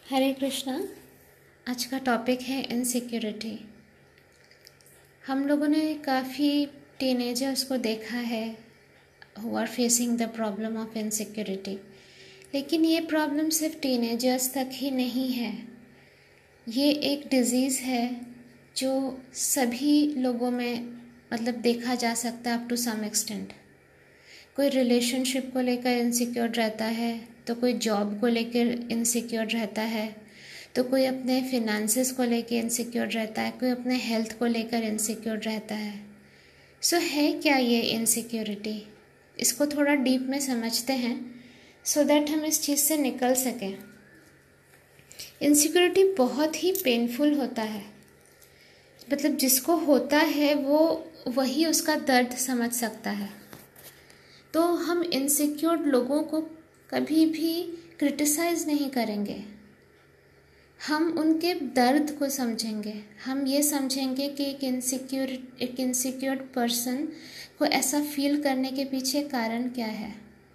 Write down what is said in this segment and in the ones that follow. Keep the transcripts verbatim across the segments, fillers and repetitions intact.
हरे कृष्णा। आज का टॉपिक है इनसिक्योरिटी। हम लोगों ने काफ़ी टीनेजर्स को देखा है who are facing the problem of insecurity. लेकिन ये प्रॉब्लम सिर्फ टीनेजर्स तक ही नहीं है, ये एक डिज़ीज़ है जो सभी लोगों में मतलब देखा जा सकता है अप टू सम एक्सटेंट। कोई रिलेशनशिप को लेकर इनसिक्योर रहता है, तो कोई जॉब को लेकर इनसिक्योर रहता है, तो कोई अपने फिनेंसेस को लेकर इनसिक्योर रहता है, कोई अपने हेल्थ को लेकर इनसिक्योर रहता है। सो so, है क्या ये इनसिक्योरिटी? इसको थोड़ा डीप में समझते हैं सो so दैट हम इस चीज़ से निकल सकें। इनसिक्योरिटी बहुत ही पेनफुल होता है, मतलब जिसको होता है वो वही उसका दर्द समझ सकता है। तो हम इनसिक्योर लोगों को कभी भी क्रिटिसाइज़ नहीं करेंगे, हम उनके दर्द को समझेंगे। हम ये समझेंगे कि एक इनसिक्योर एक इनसिक्योर पर्सन को ऐसा फील करने के पीछे कारण क्या है।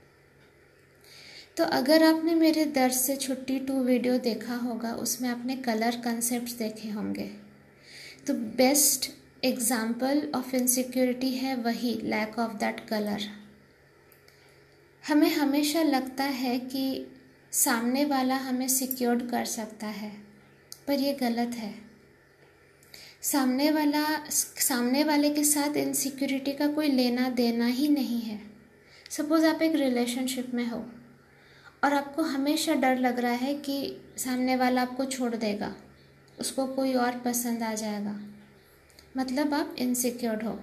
तो अगर आपने मेरे दर्द से छुट्टी टू वीडियो देखा होगा, उसमें आपने कलर कंसेप्ट्स देखे होंगे। तो बेस्ट एग्जाम्पल ऑफ इनसिक्योरिटी है वही लैक ऑफ दैट कलर। हमें हमेशा लगता है कि सामने वाला हमें सिक्योर्ड कर सकता है, पर ये गलत है। सामने वाला सामने वाले के साथ इनसिक्योरिटी का कोई लेना देना ही नहीं है। सपोज़ आप एक रिलेशनशिप में हो और आपको हमेशा डर लग रहा है कि सामने वाला आपको छोड़ देगा, उसको कोई और पसंद आ जाएगा, मतलब आप इनसिक्योर्ड हो।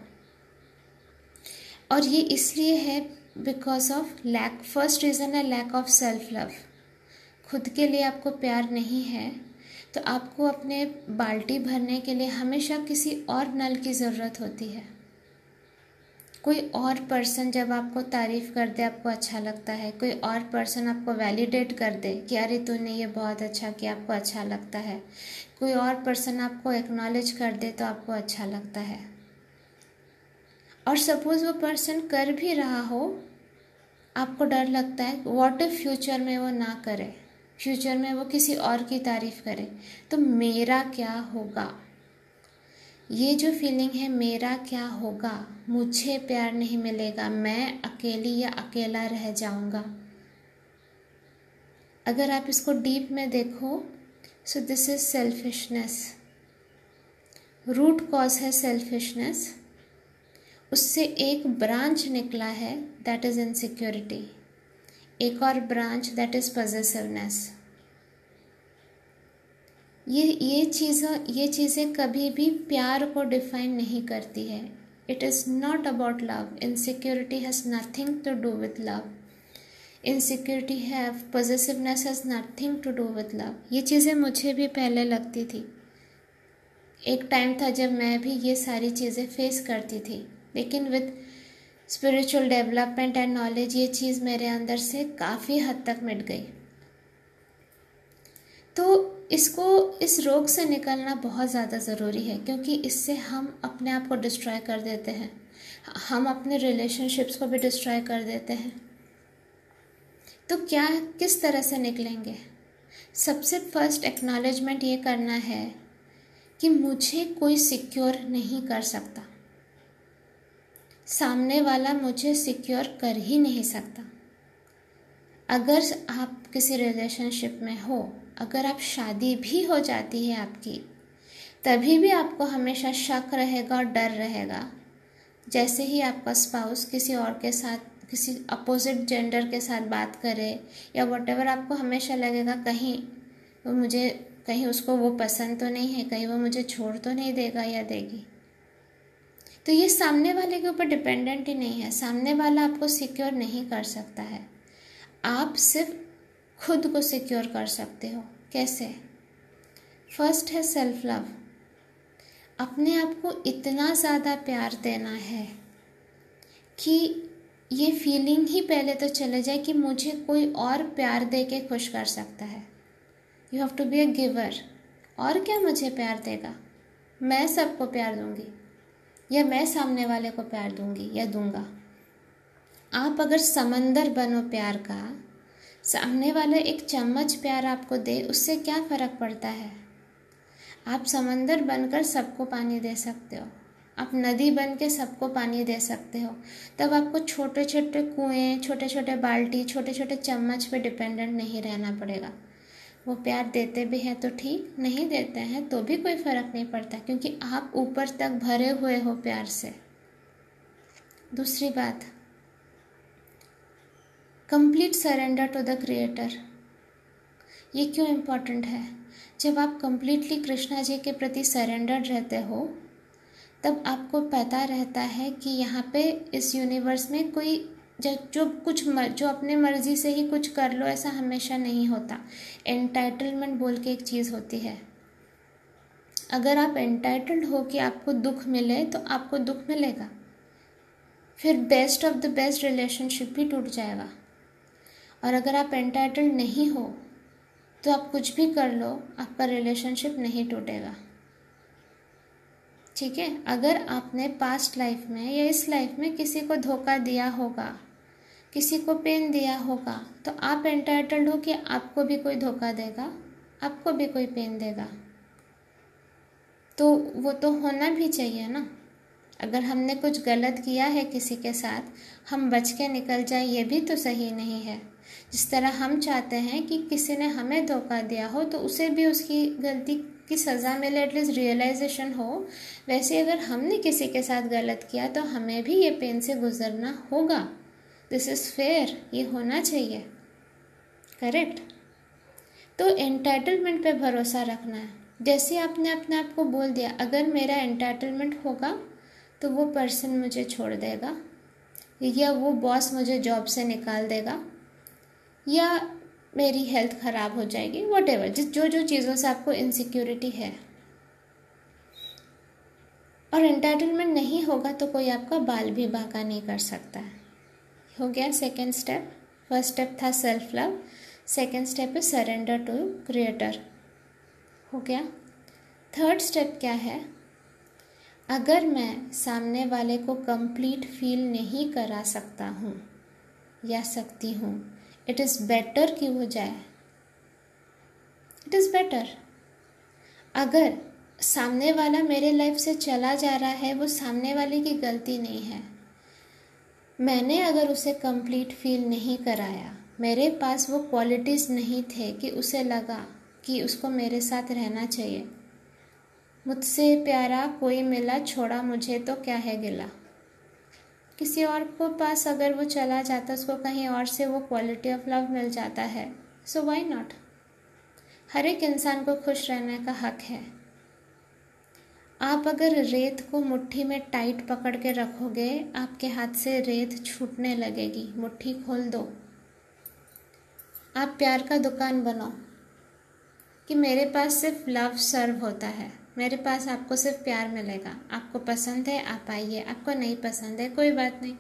और ये इसलिए है because of lack first reason है लैक ऑफ सेल्फ लव। खुद के लिए आपको प्यार नहीं है, तो आपको अपने बाल्टी भरने के लिए हमेशा किसी और नल की ज़रूरत होती है। कोई और पर्सन जब आपको तारीफ़ कर दे आपको अच्छा लगता है, कोई और पर्सन आपको वैलिडेट कर दे कि अरे तूने ये बहुत अच्छा किया, आपको अच्छा लगता है। कोई और पर्सन आपको एक्नॉलेज कर दे तो आपको अच्छा लगता है। और सपोज़ वो पर्सन कर भी रहा हो, आपको डर लगता है व्हाट इफ फ्यूचर में वो ना करे, फ्यूचर में वो किसी और की तारीफ़ करे तो मेरा क्या होगा। ये जो फीलिंग है मेरा क्या होगा, मुझे प्यार नहीं मिलेगा, मैं अकेली या अकेला रह जाऊंगा। अगर आप इसको डीप में देखो so this is selfishness. Root cause है सेल्फिशनेस, उससे एक ब्रांच निकला है दैट इज इनसिक्योरिटी, एक और ब्रांच दैट इज पॉसेसिवनेस। ये ये चीज़ें ये चीज़ें कभी भी प्यार को डिफाइन नहीं करती है। It is not about love. Insecurity has nothing to do with love. Insecurity है possessiveness has nothing to do with love. ये चीज़ें मुझे भी पहले लगती थी। एक टाइम था जब मैं भी ये सारी चीज़ें फेस करती थी, लेकिन with spiritual development and knowledge ये चीज़ मेरे अंदर से काफ़ी हद तक मिट गई। तो इसको इस रोग से निकलना बहुत ज़्यादा ज़रूरी है, क्योंकि इससे हम अपने आप को डिस्ट्रॉय कर देते हैं, हम अपने रिलेशनशिप्स को भी डिस्ट्रॉय कर देते हैं। तो क्या किस तरह से निकलेंगे? सबसे फर्स्ट एक्नॉलेजमेंट ये करना है कि मुझे कोई सिक्योर नहीं कर सकता, सामने वाला मुझे सिक्योर कर ही नहीं सकता। अगर आप किसी रिलेशनशिप में हो, अगर आप शादी भी हो जाती है आपकी, तभी भी आपको हमेशा शक रहेगा और डर रहेगा। जैसे ही आपका स्पाउस किसी और के साथ, किसी अपोजिट जेंडर के साथ बात करे या व्हाटएवर, आपको हमेशा लगेगा कहीं वो मुझे कहीं उसको वो पसंद तो नहीं है, कहीं वो मुझे छोड़ तो नहीं देगा या देगी। तो ये सामने वाले के ऊपर डिपेंडेंट ही नहीं है। सामने वाला आपको सिक्योर नहीं कर सकता है, आप सिर्फ खुद को सिक्योर कर सकते हो। कैसे? फर्स्ट है सेल्फ लव। अपने आप को इतना ज़्यादा प्यार देना है कि ये फीलिंग ही पहले तो चले जाए कि मुझे कोई और प्यार दे के खुश कर सकता है। You have to be a giver. और क्या मुझे प्यार देगा? मैं सबको प्यार दूंगी, या मैं सामने वाले को प्यार दूंगी या दूंगा। आप अगर समंदर बनो प्यार का, सामने वाला एक चम्मच प्यार आपको दे, उससे क्या फ़र्क पड़ता है। आप समंदर बनकर सबको पानी दे सकते हो, आप नदी बन के सबको पानी दे सकते हो। तब आपको छोटे छोटे कुएं, छोटे छोटे बाल्टी, छोटे छोटे चम्मच पे डिपेंडेंट नहीं रहना पड़ेगा। वो प्यार देते भी हैं तो ठीक, नहीं देते हैं तो भी कोई फ़र्क नहीं पड़ता, क्योंकि आप ऊपर तक भरे हुए हो प्यार से। दूसरी बात, complete surrender to the creator. ये क्यों इम्पोर्टेंट है? जब आप कंप्लीटली कृष्णा जी के प्रति सरेंडर्ड रहते हो, तब आपको पता रहता है कि यहाँ पे इस यूनिवर्स में कोई जो जो कुछ जो अपने मर्जी से ही कुछ कर लो, ऐसा हमेशा नहीं होता। एंटाइटलमेंट बोल के एक चीज़ होती है। अगर आप एंटाइटल्ड हो कि आपको दुख मिले तो आपको दुख मिलेगा, फिर best of the best relationship भी टूट जाएगा। और अगर आप एंटाइटल्ड नहीं हो तो आप कुछ भी कर लो, आपका रिलेशनशिप नहीं टूटेगा। ठीक है, अगर आपने पास्ट लाइफ में या इस लाइफ में किसी को धोखा दिया होगा, किसी को पेन दिया होगा, तो आप एंटाइटल्ड हो कि आपको भी कोई धोखा देगा, आपको भी कोई पेन देगा। तो वो तो होना भी चाहिए ना। अगर हमने कुछ गलत किया है किसी के साथ, हम बच के निकल जाए, ये भी तो सही नहीं है। जिस तरह हम चाहते हैं कि किसी ने हमें धोखा दिया हो तो उसे भी उसकी गलती की सज़ा मिले, एटलीस्ट रियलाइजेशन हो, वैसे अगर हमने किसी के साथ गलत किया तो हमें भी ये पेन से गुजरना होगा। दिस इज़ फेयर, ये होना चाहिए, करेक्ट। तो एंटाइटलमेंट पे भरोसा रखना है। जैसे आपने अपने आप को बोल दिया, अगर मेरा एंटाइटलमेंट होगा तो वो पर्सन मुझे छोड़ देगा, या वो बॉस मुझे जॉब से निकाल देगा, या मेरी हेल्थ ख़राब हो जाएगी, वॉट एवर, जिस जो जो चीज़ों से आपको इनसिक्योरिटी है। और एंटाइटलमेंट नहीं होगा तो कोई आपका बाल भी बांका नहीं कर सकता है। हो गया सेकेंड स्टेप। फर्स्ट स्टेप था सेल्फ लव, सेकेंड स्टेप है सरेंडर टू क्रिएटर। हो गया। थर्ड स्टेप क्या है? अगर मैं सामने वाले को कंप्लीट फील नहीं करा सकता हूँ या सकती हूँ, इट इज़ बेटर कि वो जाए। It is better. अगर सामने वाला मेरे लाइफ से चला जा रहा है, वो सामने वाले की गलती नहीं है। मैंने अगर उसे कंप्लीट फील नहीं कराया, मेरे पास वो क्वालिटीज़ नहीं थे कि उसे लगा कि उसको मेरे साथ रहना चाहिए। मुझसे प्यारा कोई मिला, छोड़ा मुझे तो क्या है गिला। किसी और को पास अगर वो चला जाता, उसको कहीं और से वो क्वालिटी ऑफ लव मिल जाता है, सो व्हाई नॉट। हर एक इंसान को खुश रहने का हक है। आप अगर रेत को मुट्ठी में टाइट पकड़ के रखोगे, आपके हाथ से रेत छूटने लगेगी। मुट्ठी खोल दो। आप प्यार का दुकान बनाओ कि मेरे पास सिर्फ लव सर्व होता है, मेरे पास आपको सिर्फ प्यार मिलेगा। आपको पसंद है आप आइए, आपको नहीं पसंद है कोई बात नहीं।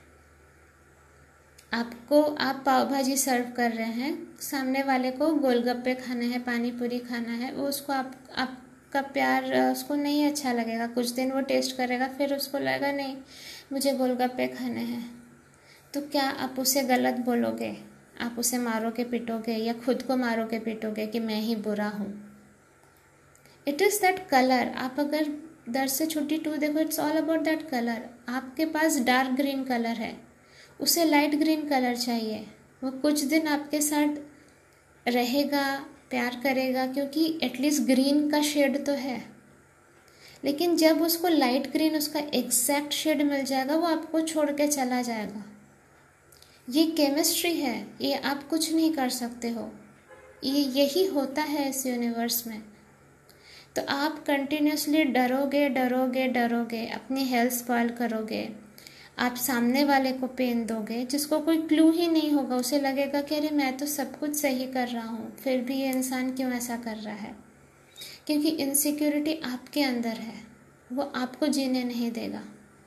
आपको आप पाव भाजी सर्व कर रहे हैं, सामने वाले को गोलगप्पे खाने हैं, पानी पूरी खाना है, वो उसको आप आपका प्यार उसको नहीं अच्छा लगेगा। कुछ दिन वो टेस्ट करेगा, फिर उसको लगेगा नहीं मुझे गोलगप्पे खाने हैं, तो क्या आप उसे गलत बोलोगे? आप उसे मारोगे पीटोगे, या खुद को मारोगे पीटोगे कि मैं ही बुरा हूँ? It is that colour. आप अगर दर से छोटी टू देखो, it's all about that colour. आपके पास डार्क ग्रीन कलर है, उसे लाइट ग्रीन कलर चाहिए। वो कुछ दिन आपके साथ रहेगा, प्यार करेगा, क्योंकि एटलीस्ट ग्रीन का शेड तो है। लेकिन जब उसको लाइट ग्रीन, उसका एग्जैक्ट शेड मिल जाएगा, वो आपको छोड़ के चला जाएगा। ये केमिस्ट्री है, ये आप कुछ नहीं कर सकते हो। ये यही होता है इस यूनिवर्स में। तो आप कंटिन्यूसली डरोगे डरोगे डरोगे, अपनी हेल्थ स्पॉइल करोगे, आप सामने वाले को पेन दोगे, जिसको कोई क्लू ही नहीं होगा। उसे लगेगा कि अरे मैं तो सब कुछ सही कर रहा हूँ, फिर भी ये इंसान क्यों ऐसा कर रहा है? क्योंकि इनसिक्योरिटी आपके अंदर है, वो आपको जीने नहीं देगा।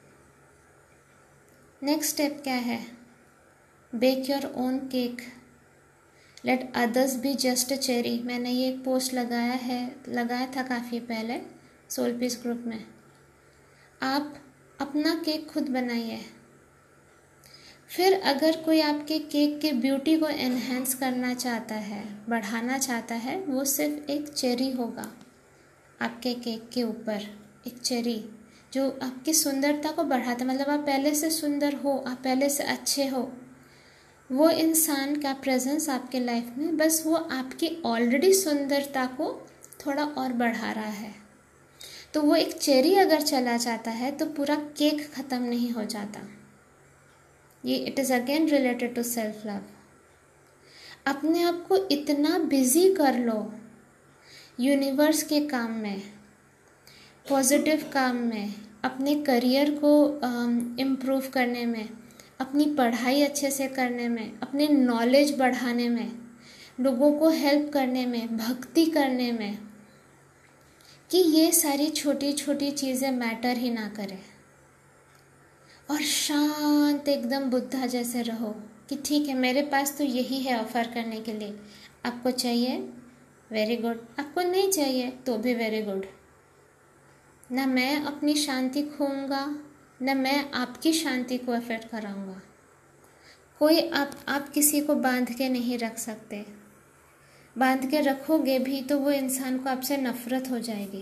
नेक्स्ट स्टेप क्या है? Bake your own cake, let others be just a cherry. मैंने ये एक पोस्ट लगाया है लगाया था काफ़ी पहले सोल पीस ग्रुप में। आप अपना केक खुद बनाइए। फिर अगर कोई आपके केक के ब्यूटी को एनहेंस करना चाहता है, बढ़ाना चाहता है, वो सिर्फ एक चेरी होगा आपके केक के ऊपर, एक चेरी जो आपकी सुंदरता को बढ़ाता है। मतलब आप पहले से सुंदर हो, आप पहले से अच्छे हो, वो इंसान का प्रेजेंस आपके लाइफ में बस वो आपकी ऑलरेडी सुंदरता को थोड़ा और बढ़ा रहा है। तो वो एक चेरी अगर चला जाता है तो पूरा केक ख़त्म नहीं हो जाता। ये it is again related to self love. अपने आप को इतना बिजी कर लो यूनिवर्स के काम में, पॉजिटिव काम में, अपने करियर को इम्प्रूव uh, करने में, अपनी पढ़ाई अच्छे से करने में, अपने नॉलेज बढ़ाने में, लोगों को हेल्प करने में, भक्ति करने में, कि ये सारी छोटी छोटी चीज़ें मैटर ही ना करें और शांत एकदम बुद्धा जैसे रहो कि ठीक है, मेरे पास तो यही है ऑफ़र करने के लिए। आपको चाहिए, वेरी गुड। आपको नहीं चाहिए तो भी वेरी गुड। ना मैं अपनी शांति खोऊंगा, ना मैं आपकी शांति को अफेक्ट कराऊंगा। कोई आप आप किसी को बांध के नहीं रख सकते। बांध के रखोगे भी तो वो इंसान को आपसे नफरत हो जाएगी।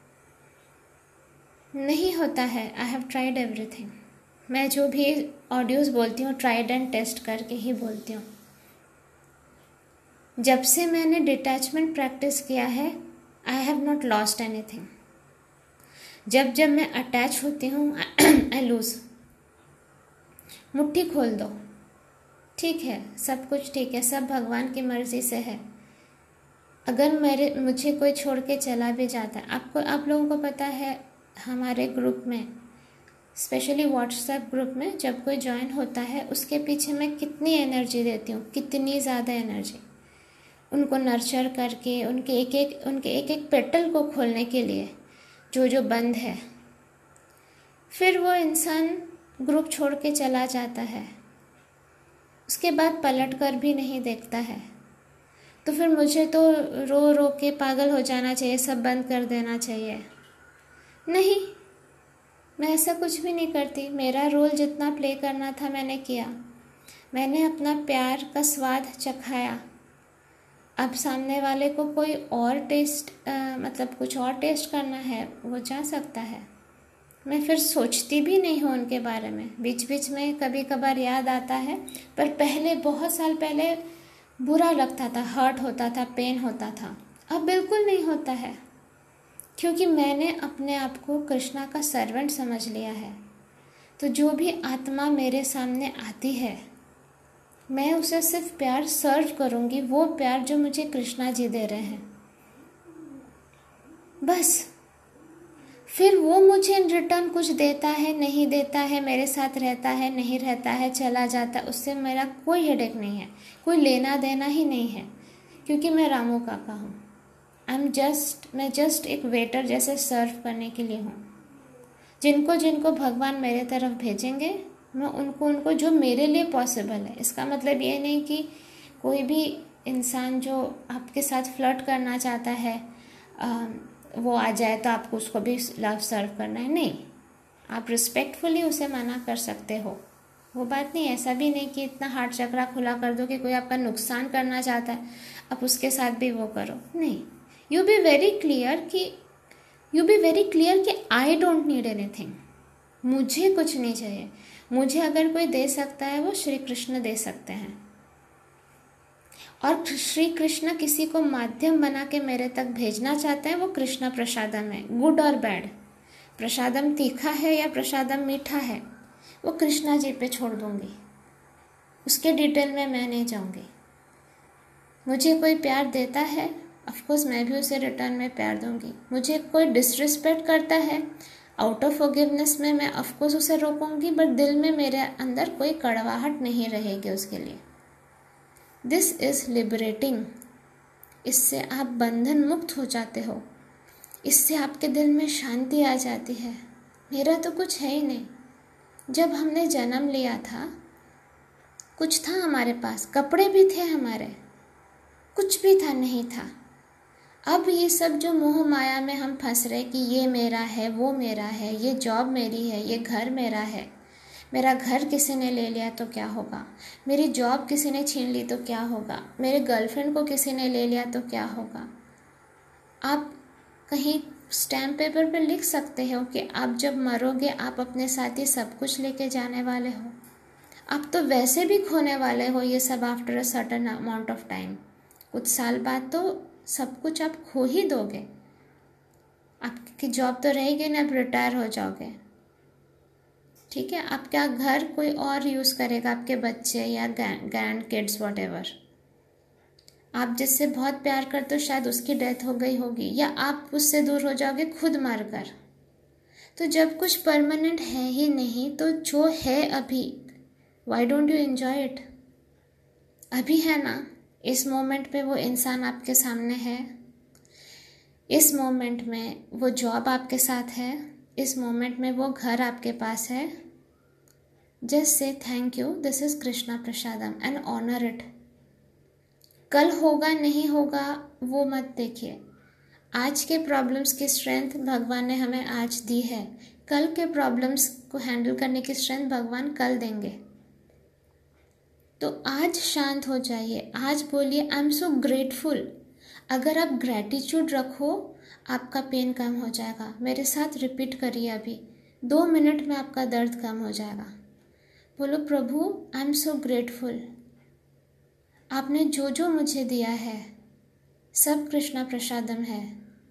नहीं होता है। I have tried everything. मैं जो भी ऑडियोज़ बोलती हूँ ट्राइड एंड टेस्ट करके ही बोलती हूँ। जब से मैंने डिटैचमेंट प्रैक्टिस किया है, I have not lost anything. जब जब मैं अटैच होती हूँ आई लूज़। मुट्ठी खोल दो, ठीक है, सब कुछ ठीक है, सब भगवान की मर्ज़ी से है। अगर मेरे मुझे कोई छोड़ के चला भी जाता है, आपको आप लोगों को पता है, हमारे ग्रुप में, स्पेशली व्हाट्सएप ग्रुप में जब कोई ज्वाइन होता है उसके पीछे मैं कितनी एनर्जी देती हूँ, कितनी ज़्यादा एनर्जी, उनको नर्चर करके, उनके एक एक उनके एक एक पेटल को खोलने के लिए जो जो बंद है। फिर वो इंसान ग्रुप छोड़ के चला जाता है, उसके बाद पलट कर भी नहीं देखता है। तो फिर मुझे तो रो रो के पागल हो जाना चाहिए, सब बंद कर देना चाहिए। नहीं, मैं ऐसा कुछ भी नहीं करती। मेरा रोल जितना प्ले करना था मैंने किया। मैंने अपना प्यार का स्वाद चखाया। अब सामने वाले को कोई और टेस्ट आ, मतलब कुछ और टेस्ट करना है, वो जा सकता है। मैं फिर सोचती भी नहीं हूँ उनके बारे में। बीच बीच में कभी कभार याद आता है, पर पहले बहुत साल पहले बुरा लगता था, हर्ट होता था, पेन होता था। अब बिल्कुल नहीं होता है, क्योंकि मैंने अपने आप को कृष्णा का सर्वेंट समझ लिया है। तो जो भी आत्मा मेरे सामने आती है, मैं उसे सिर्फ प्यार सर्व करूँगी, वो प्यार जो मुझे कृष्णा जी दे रहे हैं, बस। फिर वो मुझे इन रिटर्न कुछ देता है, नहीं देता है, मेरे साथ रहता है, नहीं रहता है, चला जाता है, उससे मेरा कोई हेडेक नहीं है, कोई लेना देना ही नहीं है, क्योंकि मैं रामू काका हूँ। आई एम जस्ट मैं जस्ट एक वेटर जैसे सर्व करने के लिए हूँ। जिनको जिनको भगवान मेरे तरफ भेजेंगे, मैं उनको उनको जो मेरे लिए पॉसिबल है। इसका मतलब ये नहीं कि कोई भी इंसान जो आपके साथ फ्लर्ट करना चाहता है आ, वो आ जाए तो आपको उसको भी लव सर्व करना है, नहीं। आप रिस्पेक्टफुली उसे मना कर सकते हो, वो बात नहीं। ऐसा भी नहीं कि इतना हार्ट चक्रा खुला कर दो कि कोई आपका नुकसान करना चाहता है आप उसके साथ भी वो करो, नहीं। यू बी वेरी क्लियर कि यू बी वेरी क्लियर कि आई डोंट नीड एनीथिंग। मुझे कुछ नहीं चाहिए। मुझे अगर कोई दे सकता है वो श्री कृष्ण दे सकते हैं, और श्री कृष्ण किसी को माध्यम बना के मेरे तक भेजना चाहते हैं, वो कृष्ण प्रसादम है। गुड और बैड, प्रसादम तीखा है या प्रसादम मीठा है, वो कृष्णा जी पे छोड़ दूंगी, उसके डिटेल में मैं नहीं जाऊंगी। मुझे कोई प्यार देता है, ऑफकोर्स मैं भी उसे रिटर्न में प्यार दूंगी। मुझे कोई डिसरिस्पेक्ट करता है, आउट ऑफ फॉरगिवनेस में मैं ऑफकोर्स उसे रोकूंगी, बट दिल में मेरे अंदर कोई कड़वाहट नहीं रहेगी उसके लिए। This is liberating. इससे आप बंधन मुक्त हो जाते हो, इससे आपके दिल में शांति आ जाती है। मेरा तो कुछ है ही नहीं। जब हमने जन्म लिया था कुछ था हमारे पास, कपड़े भी थे हमारे, कुछ भी था नहीं था। अब ये सब जो मोह माया में हम फंस रहे कि ये मेरा है, वो मेरा है, ये जॉब मेरी है, ये घर मेरा है, मेरा घर किसी ने ले लिया तो क्या होगा, मेरी जॉब किसी ने छीन ली तो क्या होगा, मेरे गर्लफ्रेंड को किसी ने ले लिया तो क्या होगा। आप कहीं स्टैम्प पेपर पर लिख सकते हो कि आप जब मरोगे आप अपने साथ ही सब कुछ लेके जाने वाले हो। आप तो वैसे भी खोने वाले हो ये सब after a certain amount of time. कुछ साल बाद तो सब कुछ आप खो ही दोगे। आपकी जॉब तो रहेगी ना, आप रिटायर हो जाओगे, ठीक है। आपका घर कोई और यूज़ करेगा, आपके बच्चे या ग्रैंड किड्स वॉट एवर। आप जिससे बहुत प्यार करते हो शायद उसकी डेथ हो गई होगी, या आप उससे दूर हो जाओगे खुद मर कर। तो जब कुछ परमानेंट है ही नहीं तो जो है अभी, why don't you enjoy it. अभी है ना, इस मोमेंट पे वो इंसान आपके सामने है, इस मोमेंट में वो जॉब आपके साथ है, इस मोमेंट में वो घर आपके पास है। जस्ट से thank you, this is Krishna prasadam and honour it. कल होगा नहीं होगा वो मत देखिए। आज के प्रॉब्लम्स की स्ट्रेंथ भगवान ने हमें आज दी है, कल के प्रॉब्लम्स को हैंडल करने की स्ट्रेंथ भगवान कल देंगे। तो आज शांत हो जाइए, आज बोलिए आई एम सो ग्रेटफुल। अगर आप ग्रैटिट्यूड रखो आपका पेन कम हो जाएगा। मेरे साथ रिपीट करिए, अभी दो मिनट में आपका दर्द कम हो जाएगा। बोलो प्रभु आई एम सो ग्रेटफुल, आपने जो जो मुझे दिया है सब कृष्णा प्रसादम है।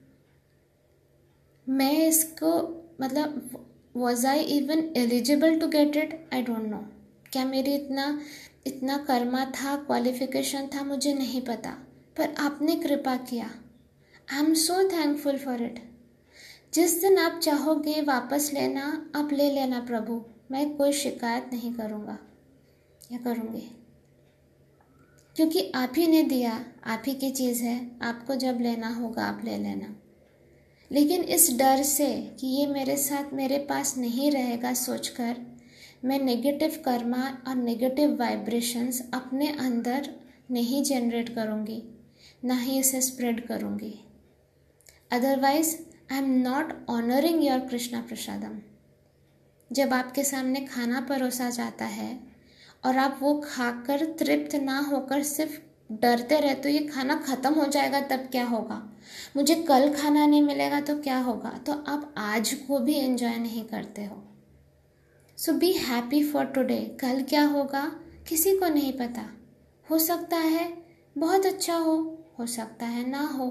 मैं इसको मतलब was I even eligible to get it, I don't know. क्या मेरी इतना इतना कर्मा था, क्वालिफिकेशन था, मुझे नहीं पता, पर आपने कृपा किया। I am so thankful for it. जिस दिन आप चाहोगे वापस लेना आप ले लेना प्रभु, मैं कोई शिकायत नहीं करूँगा या करूँगी, क्योंकि आप ही ने दिया, आप ही की चीज़ है। आपको जब लेना होगा आप ले लेना। लेकिन इस डर से कि ये मेरे साथ मेरे पास नहीं रहेगा सोचकर मैं नेगेटिव कर्मा और नेगेटिव वाइब्रेशंस अपने अंदर नहीं जनरेट करूँगी, ना ही इसे स्प्रेड करूँगी। Otherwise I am not honouring your Krishna prasadam. जब आपके सामने खाना परोसा जाता है और आप वो खाकर तृप्त ना होकर सिर्फ डरते रहते हो ये खाना ख़त्म हो जाएगा तब क्या होगा, मुझे कल खाना नहीं मिलेगा तो क्या होगा, तो आप आज को भी एंजॉय नहीं करते हो। So be happy for today. कल क्या होगा किसी को नहीं पता, हो सकता है बहुत अच्छा हो हो सकता है ना हो।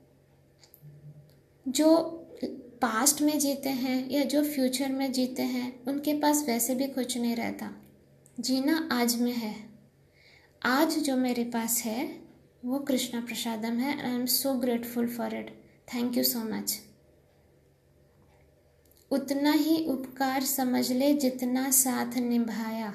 जो पास्ट में जीते हैं या जो फ्यूचर में जीते हैं उनके पास वैसे भी कुछ नहीं रहता। जीना आज में है। आज जो मेरे पास है वो कृष्णा प्रसादम है। I am so grateful for it. Thank you so much. उतना ही उपकार समझ ले जितना साथ निभाया।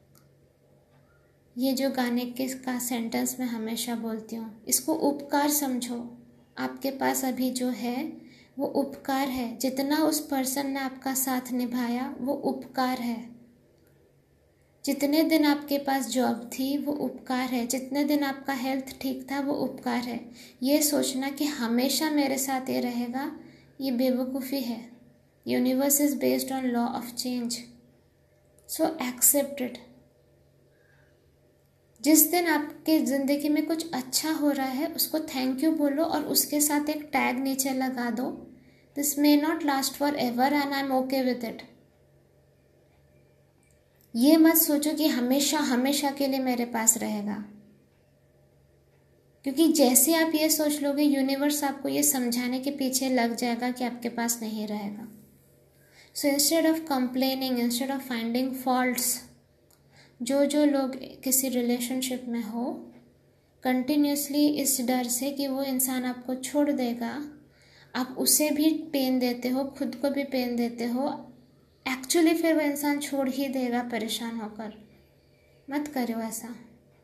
ये जो गाने के का सेंटेंस मैं हमेशा बोलती हूँ, इसको उपकार समझो। आपके पास अभी जो है वो उपकार है। जितना उस पर्सन ने आपका साथ निभाया वो उपकार है। जितने दिन आपके पास जॉब थी वो उपकार है। जितने दिन आपका हेल्थ ठीक था वो उपकार है। ये सोचना कि हमेशा मेरे साथ ये रहेगा, ये बेवकूफ़ी है। Universe is based on law of change, so accept it. जिस दिन आपके ज़िंदगी में कुछ अच्छा हो रहा है उसको थैंक यू बोलो और उसके साथ एक टैग नीचे लगा दो, this may not last forever and I am okay with it. ये मत सोचो कि हमेशा हमेशा के लिए मेरे पास रहेगा, क्योंकि जैसे आप ये सोच लोगे यूनिवर्स आपको ये समझाने के पीछे लग जाएगा कि आपके पास नहीं रहेगा। So instead of complaining, instead of finding faults, जो जो लोग किसी रिलेशनशिप में हो कंटिन्यूसली इस डर से कि वो इंसान आपको छोड़ देगा, आप उसे भी पेन देते हो, खुद को भी पेन देते हो, एक्चुअली फिर वो इंसान छोड़ ही देगा परेशान होकर। मत करो ऐसा।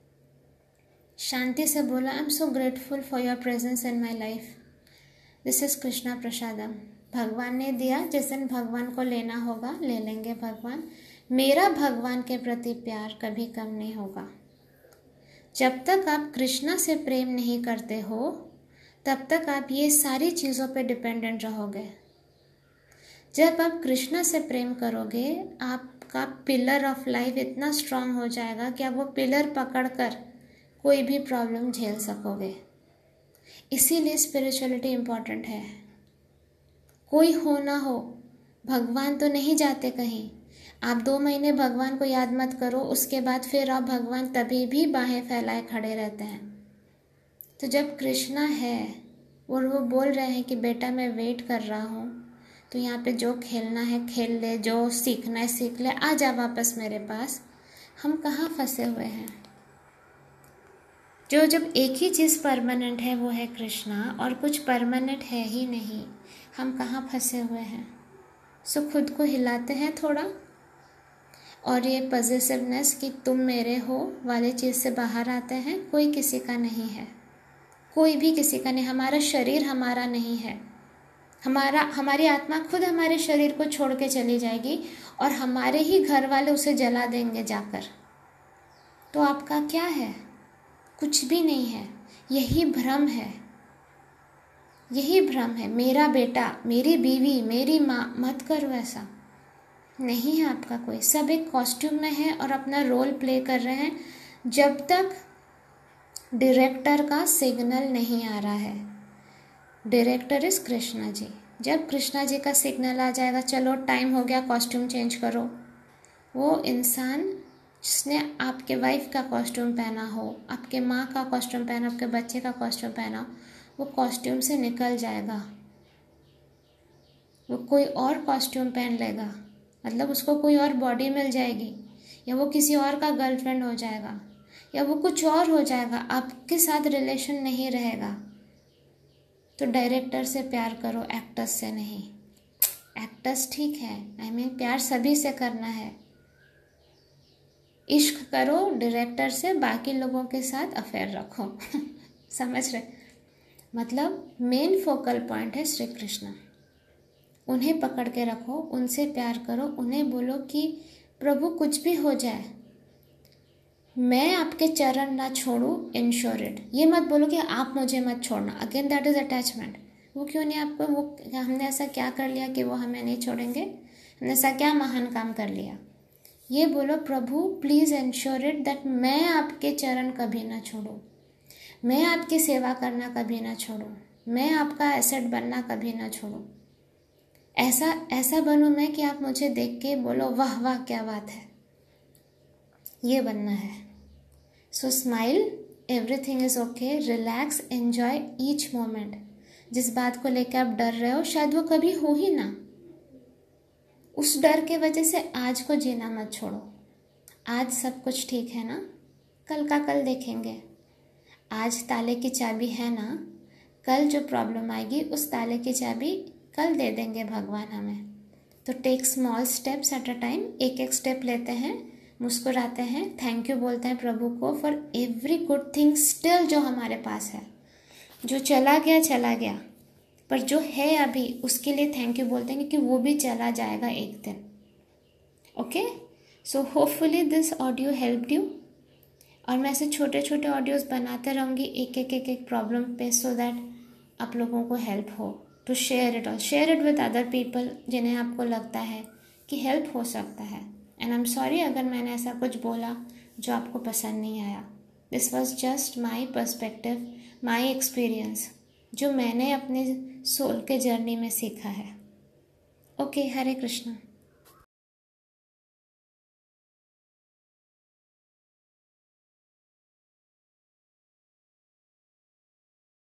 शांति से बोला, I am so grateful for your presence in my life, this is Krishna prasadam. भगवान ने दिया, जिस दिन भगवान को लेना होगा ले लेंगे भगवान। मेरा भगवान के प्रति प्यार कभी कम नहीं होगा। जब तक आप कृष्णा से प्रेम नहीं करते हो तब तक आप ये सारी चीज़ों पे डिपेंडेंट रहोगे। जब आप कृष्णा से प्रेम करोगे आप आपका पिलर ऑफ लाइफ इतना स्ट्रांग हो जाएगा कि आप वो पिलर पकड़कर कोई भी प्रॉब्लम झेल सकोगे। इसीलिए स्पिरिचुअलिटी इम्पॉर्टेंट है। कोई हो ना हो, भगवान तो नहीं जाते कहीं। आप दो महीने भगवान को याद मत करो, उसके बाद फिर आप भगवान तभी भी बाहें फैलाए खड़े रहते हैं। तो जब कृष्णा है और वो बोल रहे हैं कि बेटा मैं वेट कर रहा हूँ, तो यहाँ पे जो खेलना है खेल ले, जो सीखना है सीख ले, आ जा वापस मेरे पास। हम कहाँ फंसे हुए हैं? जो जब एक ही चीज़ परमानेंट है वो है कृष्णा, और कुछ परमानेंट है ही नहीं, हम कहाँ फंसे हुए हैं? सो खुद को हिलाते हैं थोड़ा, और ये पॉजिटिवनेस कि तुम मेरे हो वाले चीज़ से बाहर आते हैं। कोई किसी का नहीं है, कोई भी किसी का नहीं। हमारा शरीर हमारा नहीं है। हमारा हमारी आत्मा खुद हमारे शरीर को छोड़ के चली जाएगी, और हमारे ही घर वाले उसे जला देंगे जाकर। तो आपका क्या है? कुछ भी नहीं है। यही भ्रम है, यही भ्रम है। मेरा बेटा, मेरी बीवी, मेरी माँ, मत करो ऐसा। नहीं है आपका कोई। सब एक कॉस्ट्यूम में है और अपना रोल प्ले कर रहे हैं, जब तक डायरेक्टर का सिग्नल नहीं आ रहा है। Director is Krishna ji. जब कृष्णा जी का सिग्नल आ जाएगा, चलो टाइम हो गया, कॉस्ट्यूम चेंज करो, वो इंसान जिसने आपके वाइफ का कॉस्ट्यूम पहना हो, आपके माँ का कॉस्ट्यूम पहना, आपके बच्चे का कॉस्ट्यूम पहना, वो कॉस्ट्यूम से निकल जाएगा। वो कोई और कॉस्ट्यूम पहन लेगा, मतलब उसको कोई और बॉडी मिल जाएगी, या वो किसी और का गर्लफ्रेंड हो जाएगा, या वो कुछ और हो जाएगा। आपके साथ रिलेशन नहीं रहेगा। तो डायरेक्टर से प्यार करो, एक्टर्स से नहीं। एक्टर्स ठीक है, आई मीन प्यार सभी से करना है। इश्क करो डायरेक्टर से, बाकी लोगों के साथ अफेयर रखो। समझ रहे? मतलब मेन फोकल पॉइंट है श्री कृष्ण। उन्हें पकड़ के रखो, उनसे प्यार करो, उन्हें बोलो कि प्रभु कुछ भी हो जाए मैं आपके चरण ना छोड़ूं, इंश्योर इट। ये मत बोलो कि आप मुझे मत छोड़ना, अगेन दैट इज अटैचमेंट। वो क्यों नहीं आपको? वो हमने ऐसा क्या कर लिया कि वो हमें नहीं छोड़ेंगे? हमने ऐसा क्या महान काम कर लिया? ये बोलो प्रभु प्लीज़ इंश्योर इट दैट मैं आपके चरण कभी ना छोड़ूं, मैं आपकी सेवा करना कभी ना छोड़ूं, मैं आपका एसेट बनना कभी ना छोड़ूं। ऐसा ऐसा बनूं मैं कि आप मुझे देख के बोलो वाह वाह क्या बात है। ये बनना है। So smile, everything is okay, relax, enjoy each moment. जिस बात को लेकर आप डर रहे हो शायद वो कभी हो ही ना, उस डर के वजह से आज को जीना मत छोड़ो। आज सब कुछ ठीक है ना, कल का कल देखेंगे। आज ताले की चाबी है ना, कल जो प्रॉब्लम आएगी उस ताले की चाबी कल दे देंगे भगवान हमें। तो take small steps at a time, एक एक स्टेप लेते हैं, मुस्कुराते हैं, थैंक यू बोलते हैं प्रभु को for every good thing still जो हमारे पास है। जो चला गया चला गया, पर जो है अभी उसके लिए थैंक यू बोलते हैं, क्योंकि वो भी चला जाएगा एक दिन। Okay, so hopefully this audio helped you, और मैं ऐसे छोटे छोटे ऑडियोज़ बनाते रहूँगी एक एक एक एक प्रॉब्लम पे, सो दैट आप लोगों को हेल्प हो टू शेयर इट और share it with other people जिन्हें आपको लगता है कि हेल्प हो सकता है। एंड आई एम सॉरी अगर मैंने ऐसा कुछ बोला जो आपको पसंद नहीं आया। This was just my perspective, my experience, जो मैंने अपने सोल के जर्नी में सीखा है। ओके, हरे कृष्णा।